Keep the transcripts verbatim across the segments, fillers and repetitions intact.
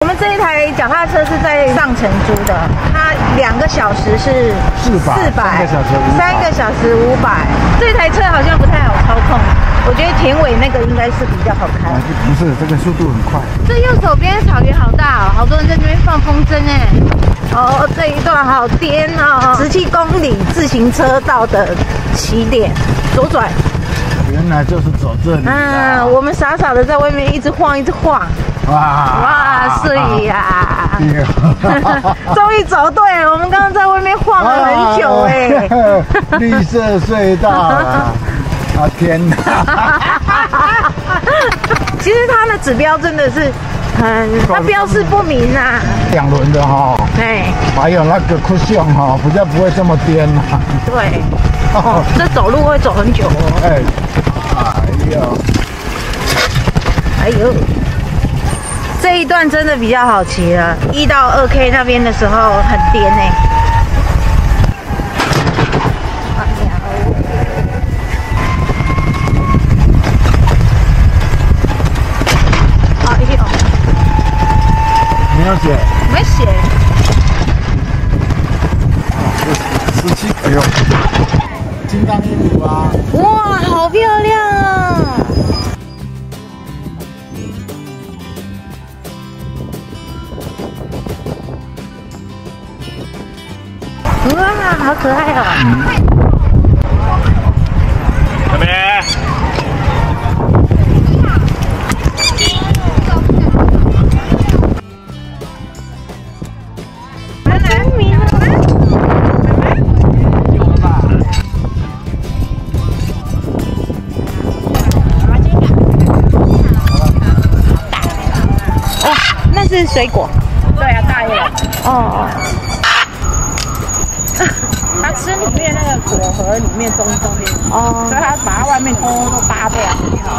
们这一台脚踏车是在上城租的，它两个小时是四百，四百， 三个小时五百。这台车好像不太好操控，我觉得田尾那个应该是比较好开。 不是，这个速度很快。 这右手边草原好大哦，好多人在这边放风筝哎。哦，这一段好颠哦，十七公里自行车道的起点，左转。 原来就是走这里啊！ 我们傻傻的在外面一直晃，一直晃。哇哇，是呀！终于走对了，我们刚刚在外面晃了很久哎。 绿色隧道啊！啊天哪！ 其实它的指标真的是很，它标示不明啊。 两轮的哈，哎，还有那个cushion哈，比较不会这么颠啊。 对，哦，这走路会走很久哦。哎， 哎呦， 哎呦。这一段真的比较好骑了，一到二 K 那边的时候很颠哎。哎呦， 没有写， 没写。 十七，哎呦，金刚鹦鹉啊！ 哇，好漂亮啊！哇，好可爱哦！ 这边。 来来，米了吗？ 有吧？ 哦，那是水果。 对啊，大叶。 哦。 它吃里面那个果核里面中中间，哦，所以它把它外面通通都扒掉。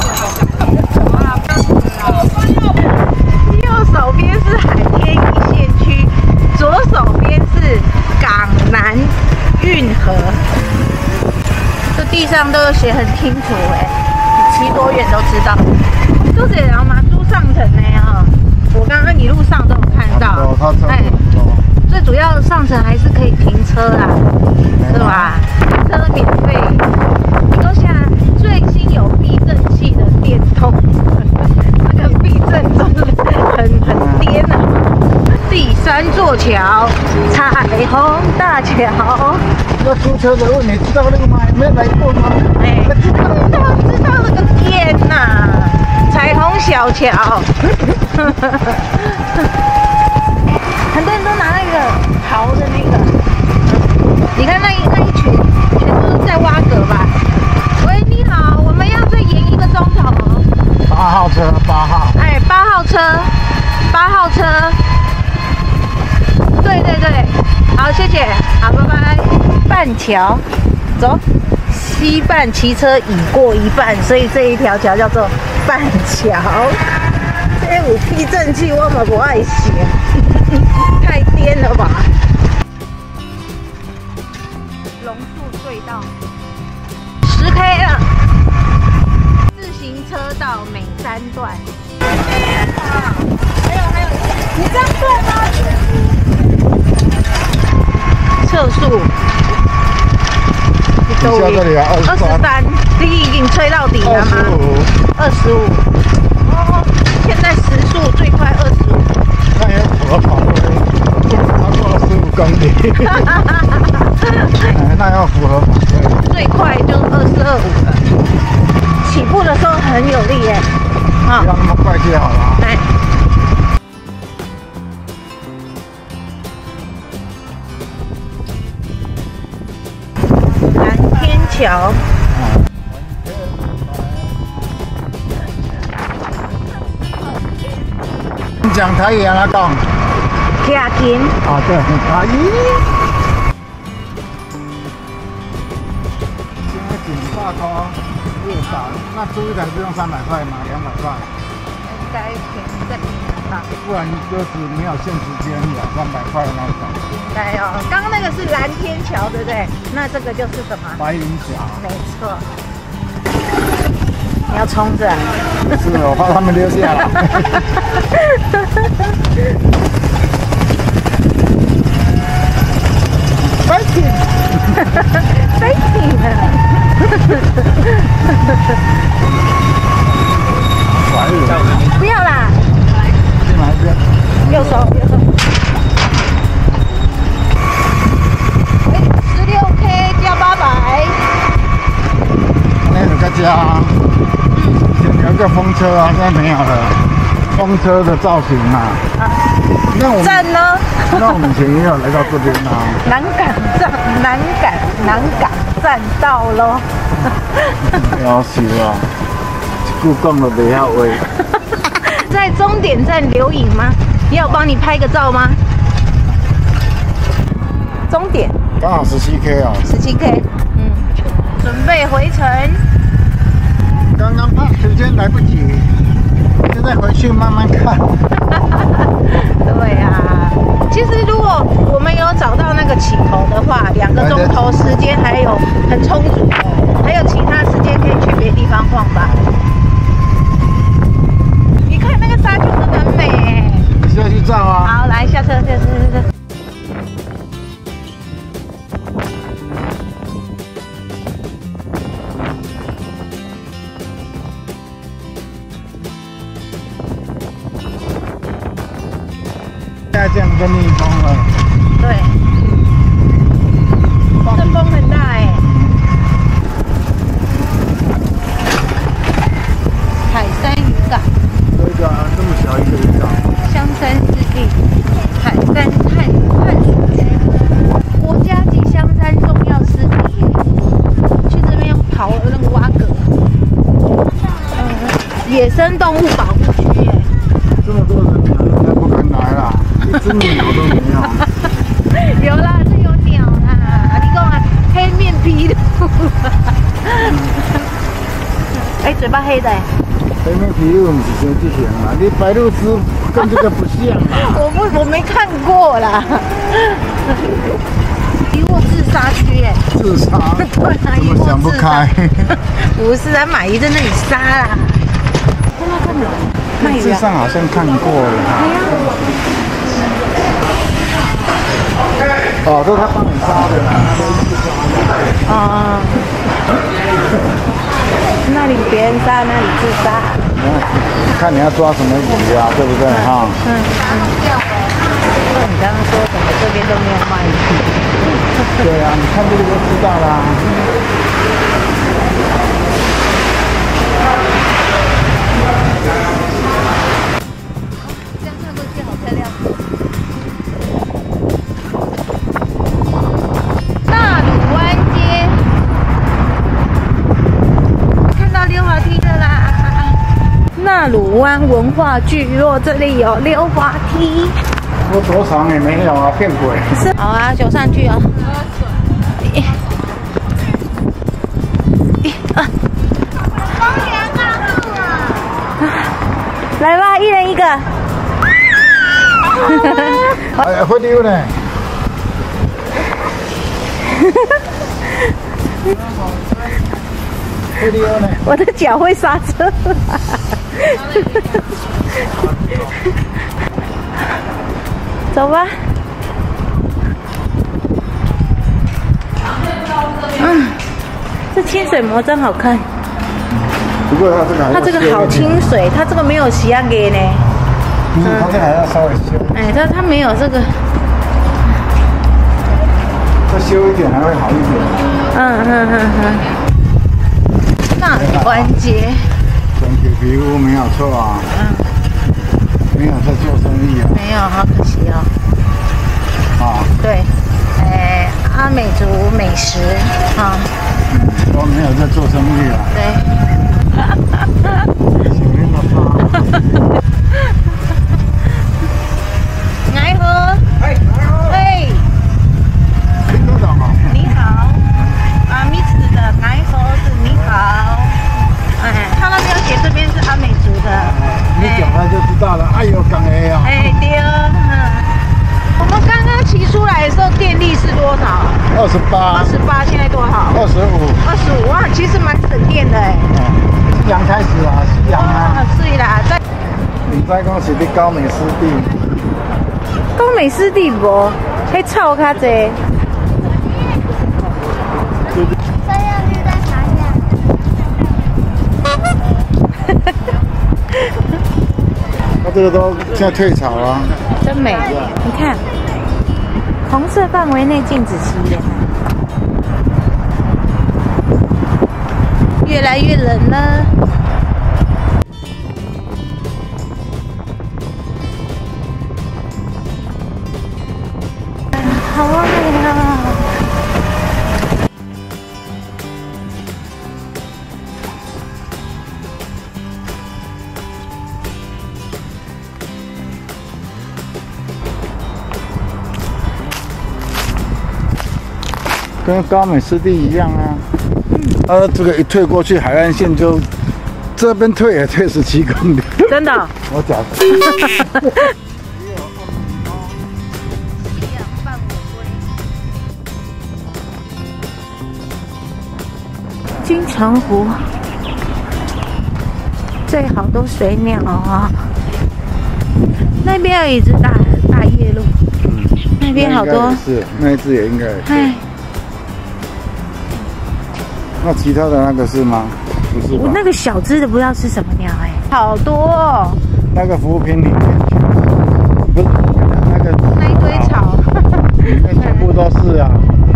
右手边是海天一线区，左手边是港南运河。这地上都有写很清楚哎，你骑多远都知道。都这样嘛，租上城呢哈，我刚刚一路上都有看到。哎。最主要上城还是可以停车啦，是吧？停车免费。都下最新有避震器的电动，那个避震真的很很颠啊！第三座桥，彩虹大桥。 要租车的问你知道那个吗？没有来过吗？ 哎，知道知道知道那个天哪！彩虹小桥。很多人都拿那个刨的那个，你看那一那一群，全都是在挖格吧？喂，你好，我们要再延一个钟头。 八号车，八号。 哎，八号车，八号车。对对对，好，谢谢，好，拜拜。半桥，走。西半骑车已过一半，所以这一条桥叫做半桥。这有避震器，我嘛不爱写。太颠了吧！龙树隧道十 K 了，自行车道每三段。还有还有，你这样对吗？测速， 下这里啊， 二十三，你已经吹到底了吗？二十五。哦，现在时速最快二十五。 那也符合法规。超过十五公里，那要符合法规。 最快就二四二五了，起步的时候很有力耶， 啊，不要那么快就好了。哎， 蓝天桥。 你讲台语啊？讲。 卡琴啊，对，很卡咦。现在警大通入岛，那租一台是用三百块吗？两百块？ 应该便宜再便宜吧。 不然就是没有限时间，两三百块那种。 应该哦。刚刚那个是蓝天桥，对不对？那这个就是什么？ 白云桥。 没错。 你要冲着、啊？ 是，我怕他们溜下来。Fighting！ Fighting！ 不要啦！ 去哪一边？ 右手，右手。哎，十六 K 加八百。 那有个家，以前有一个风车啊，现在没有了。风车的造型啊。啊。那我们站呢？ 那我们以前也有来到这边啊。 南港站，南港南港站到咯。 要死啊！一句讲都袂晓话。 在终点站留影吗？要我帮你拍个照吗？终点刚好十七 K 哦。 十七 K， 嗯，准备回程。 刚刚怕时间来不及，现在回去慢慢看。 对啊，其实如果我们有找到那个起头的话，两个钟头时间还有很充足的，还有其他时间可以去别的地方晃吧。你看那个沙丘真的很美哎。 下去照啊。 好，来下车，下车，下车。 现在这样就逆风了。 对，阵风很大哎。海山渔港。 这个这么小一个渔港。 香山湿地海山探探索区，国家级香山重要湿地。去这边跑那个蛙蛤。嗯，野生动物保护区耶。 这么多人鸟，应该不敢来啦。一只鸟都没有。 有啦，这有鸟啦。你讲啊，黑面琵鹭。哎，嘴巴黑的。 黑面琵鹭不是像这型啦，你白鹭鸶跟这个不像啦。 我不，我没看过啦。渔获自杀区哎。 自杀？ 对啊， 怎么想不开？ 不是啊，马姨在那里杀啦。在那干嘛？卖鱼啊？ 电视上好像看过了。哦，这是他帮你杀的啦。 哦。那里别人杀，那里自杀。 看你要抓什么鱼啊，对不对哈？ 嗯嗯。那你刚刚说怎么这边都没有卖鱼？ 对啊，你看这个就知道啦。 这样看过去好漂亮。大鲁湾街，看到溜滑梯的啦！纳鲁湾文化聚落这里有溜滑梯。 说多长也没有啊，骗鬼！ 是，好啊，走上去哦。一、一、二。来吧，一人一个。 哎，会溜呢。会溜呢。 我的脚会刹车。走吧。嗯，这清水模真好看。 不过它这个还它这个好清水，它这个没有洗压给呢。 不是，它这个还要稍微修。 哎，它它没有这个。 再修一点还会好一点。 嗯嗯嗯嗯。纳鲁湾街。 整体皮肤没有错啊。嗯。没有在做生意啊。 没有，好可惜哦。 啊。 对。哎，阿美族美食啊。 嗯，都没有在做生意啊。 对。 前面的花。 来喝。哎，哎。 听得懂吗？ 你好。啊，米子的来喝是你好。哎，他那边写这边是阿美族的。 你讲他就知道了。哎呦，港 A 啊。 哎，对。我们刚刚骑出来的时候，电力是多少？ 二十八。 二十八，现在多少？ 二十五。 二十五，哇，其实蛮省电的哎。 阳开始啦，夕阳啊。 啊，水啦，在唔知讲是伫高美湿地。 高美湿地无，迄草较济。 这样绿在爬下。 它这个都现在退潮了。 真美，你看，红色范围内禁止吸烟。越来越冷了。好啊呀！ 跟高美湿地一样啊。呃，这个一退过去，海岸线就这边退也退十七公里。 真的、哦？ 我假的。 金城湖最好都水鸟啊！那边有一只大大叶鹿，嗯，那边好多。 是，那一只也应该。 哎。 那其他的那个是吗？不是吧。 我那个小只的不知道是什么鸟哎、欸，好多、哦。 那个浮萍里面不是那个那一堆草， 里面全部都是啊。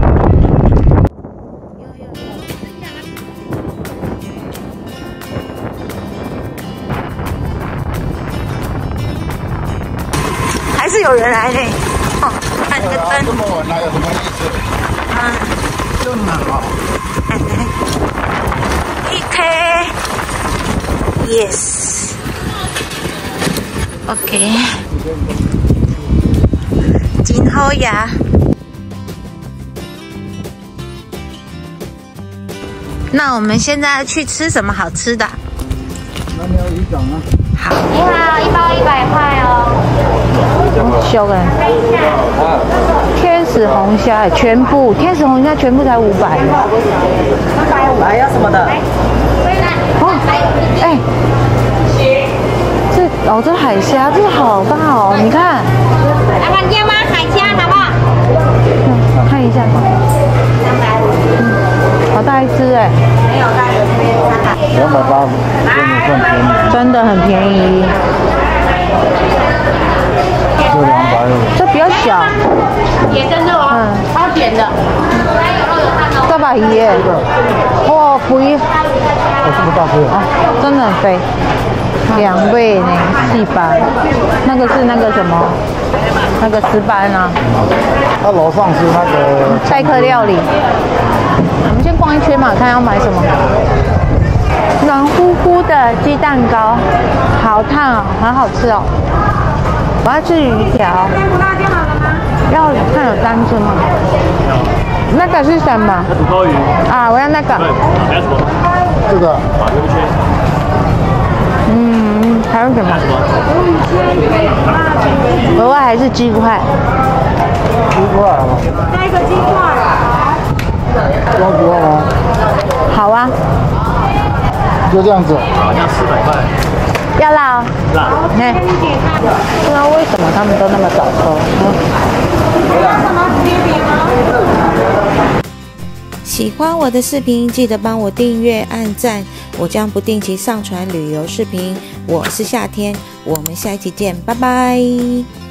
还是有人来呢。哦，看这个灯。 这么晚来有什么意思？ 啊， 这么好。 一 K yes OK 真好呀。那我们现在去吃什么好吃的？ 那你要鱼掌啊？ 好， 你好，一包一百块哦。 凶哎！天使红虾全部，天使红虾全部才五百。 来要什么的？ 哦，哎，这哦这海虾，这好大哦！你看， 来看见吗？海虾好不好？ 嗯，看一下。嗯，好大一只哎！ 没有带的这边三百。 两百八，真的很便宜。 真的很便宜。 这两百五。 这比较小。 野生肉哦， 嗯， 超甜的。有肉有蛋哦。 这把鱼耶！哇，肥！ 哦，这么大只啊！ 真的很肥，两倍呢，细斑。那个是那个什么？那个石斑啊。 它楼上是那个代客料理。我们先逛一圈嘛，看要买什么。软乎乎的鸡蛋糕，好烫哦，很好吃哦。我要吃鱼条。要看有单只吗？那个是什么？ 土沟鱼。 啊，我要那个。 还有什么？ 这个。 马优圈。 嗯，还有什么？额外还是鸡块。 鸡块啊。 加一个鸡块。 要几块吗？ 好啊。 就这样子。 好像四百块。 要辣哦。 辣。 哎，不知道为什么他们都那么早收。喜欢我的视频，记得帮我订阅、按赞，我将不定期上传旅游视频。我是夏天，我们下一期见，拜拜。